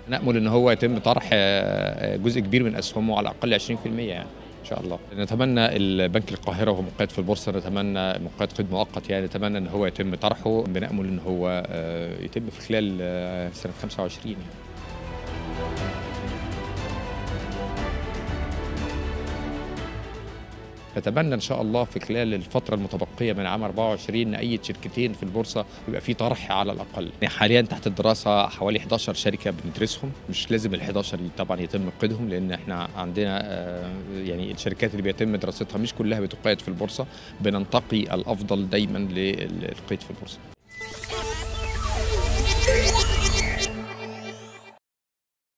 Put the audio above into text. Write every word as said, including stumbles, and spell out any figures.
نأمل ان هو يتم طرح جزء كبير من اسهمه على الاقل عشرين بالمئة يعني ان شاء الله. نتمنى البنك القاهره وهو مقيد في البورصه، نتمنى مقيد قيد مؤقت يعني، نتمنى ان هو يتم طرحه، بنأمل ان هو يتم في خلال سنه خمسة وعشرين يعني. نتمنى ان شاء الله في خلال الفتره المتبقيه من عام أربعة وعشرين نأيد شركتين في البورصه ويبقى في طرح على الاقل. يعني حاليا تحت الدراسه حوالي إحدى عشرة شركه بندرسهم، مش لازم ال إحدى عشرة طبعا يتم قيدهم، لان احنا عندنا يعني الشركات اللي بيتم دراستها مش كلها بتقيد في البورصه، بننتقي الافضل دايما للقيد في البورصه.